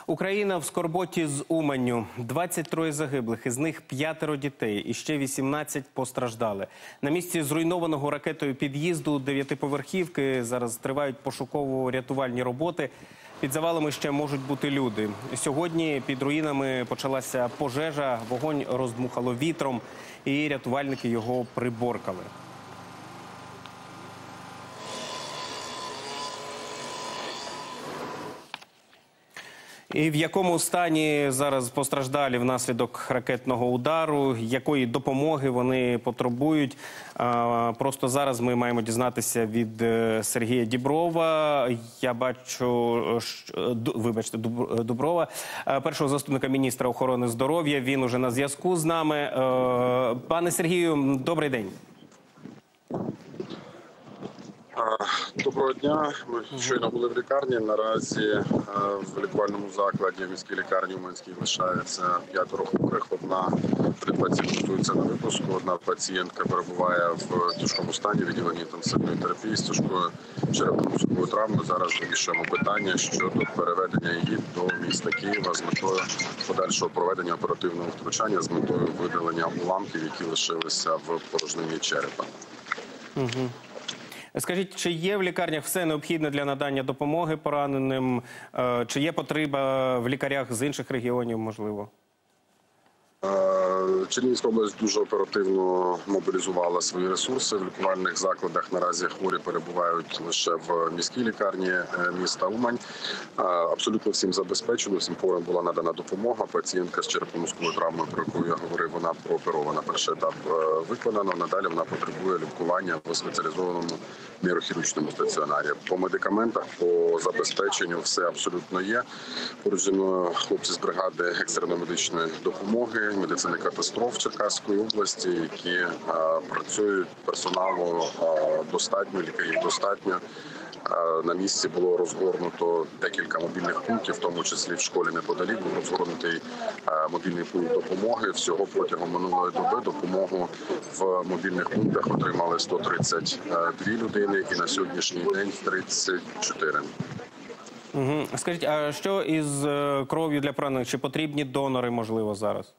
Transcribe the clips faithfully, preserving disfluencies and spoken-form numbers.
Україна в скорботі з Уманню. двадцять троє загиблих, із них п'ятеро дітей і ще вісімнадцять постраждали. На місці зруйнованого ракетою під'їзду дев'ятиповерхівки зараз тривають пошуково-рятувальні роботи. Під завалами ще можуть бути люди. Сьогодні під руїнами почалася пожежа, вогонь роздмухало вітром і рятувальники його приборкали. І в якому стані зараз постраждалі внаслідок ракетного удару, якої допомоги вони потребують? Просто зараз ми маємо дізнатися від Сергія Діброва. Я бачу, вибачте, Дуброва, першого заступника міністра охорони здоров'я. Він уже на зв'язку з нами. Пане Сергію, добрий день. Доброго дня. Ми щойно були в лікарні. Наразі в лікувальному закладі в міській лікарні Уманській лишається п'ятеро хворих. Одна пацієнтка готується на випуску, одна пацієнтка перебуває в тяжкому стані, відділенні інтенсивної терапії з тяжкою черепно-мозковою травмою. Зараз вирішуємо питання щодо переведення її до міста Києва з метою подальшого проведення оперативного втручання, з метою видалення уламків, які лишилися в порожнині черепа. Угу. Скажіть, чи є в лікарнях все необхідне для надання допомоги пораненим? Чи є потреба в лікарях з інших регіонів, можливо? Чернігівська область дуже оперативно мобілізувала свої ресурси. В лікувальних закладах наразі хворі перебувають лише в міській лікарні міста Умань. Абсолютно всім забезпечено, всім хворим була надана допомога. Пацієнтка з черепно-мозковою травмою, про яку я говорив, вона прооперована. Перший етап виконано, надалі вона потребує лікування в спеціалізованому нейрохірургічному стаціонарі. По медикаментах, по забезпеченню все абсолютно є. Поруч зі мною хлопці з бригади екстреної медичної допомоги, медицини катастроф Черкаської області, які а, працюють, персоналу а, достатньо, лікарів достатньо. А, на місці було розгорнуто декілька мобільних пунктів, в тому числі в школі неподалік був розгорнутий а, мобільний пункт допомоги. Всього протягом минулої доби допомогу в мобільних пунктах отримали сто тридцять дві людини і на сьогоднішній день тридцять чотири. Угу. Скажіть, а що із кров'ю для поранених? Чи потрібні донори, можливо, зараз?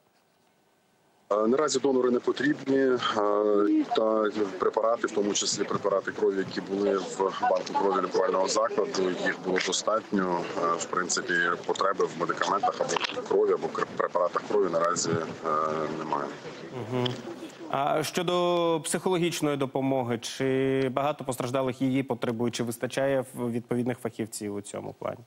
Наразі донори не потрібні, та препарати, в тому числі препарати крові, які були в банку крові лікувального закладу, їх було достатньо. В принципі, потреби в медикаментах або крові, або препаратах крові наразі немає. Угу. А щодо психологічної допомоги, чи багато постраждалих її потребують, чи вистачає відповідних фахівців у цьому плані?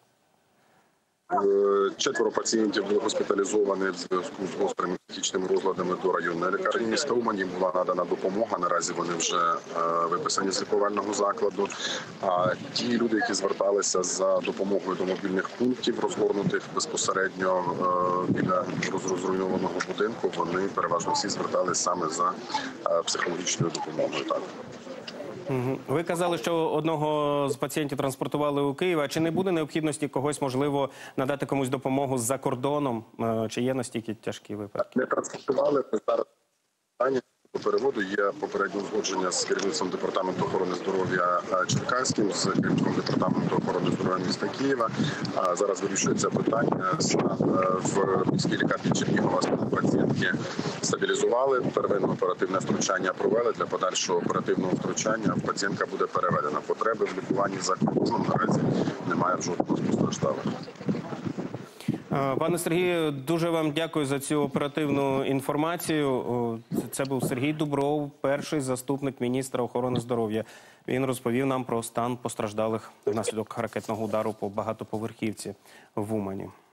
Четверо пацієнтів були госпіталізовані в зв'язку з гострими психічними розладами до районної лікарні міста Умань. Їм була надана допомога. Наразі вони вже виписані з лікувального закладу. А ті люди, які зверталися за допомогою до мобільних пунктів, розгорнутих безпосередньо біля розруйнованого будинку, вони переважно всі зверталися саме за психологічною допомогою. Так. Ви казали, що одного з пацієнтів транспортували у Київ. А чи не буде необхідності когось, можливо, надати комусь допомогу з-за кордоном? Чи є настільки тяжкі випадки? Не транспортували, зараз питання по переводу. Є попереднє узгодження з керівництвом департаменту охорони здоров'я Черкаським, з керівником департаменту охорони здоров'я міста Києва. Зараз вирішується питання. В міській лікарні Чернігова пацієнтки стабілізували, первинне оперативне втручання провели. Для подальшого оперативного втручання пацієнтка буде переведена. Потреби в лікуванні за кордоном наразі немає жодного з постраждалих. Пане Сергію, дуже вам дякую за цю оперативну інформацію. Це був Сергій Дубров, перший заступник міністра охорони здоров'я. Він розповів нам про стан постраждалих внаслідок ракетного удару по багатоповерхівці в Умані.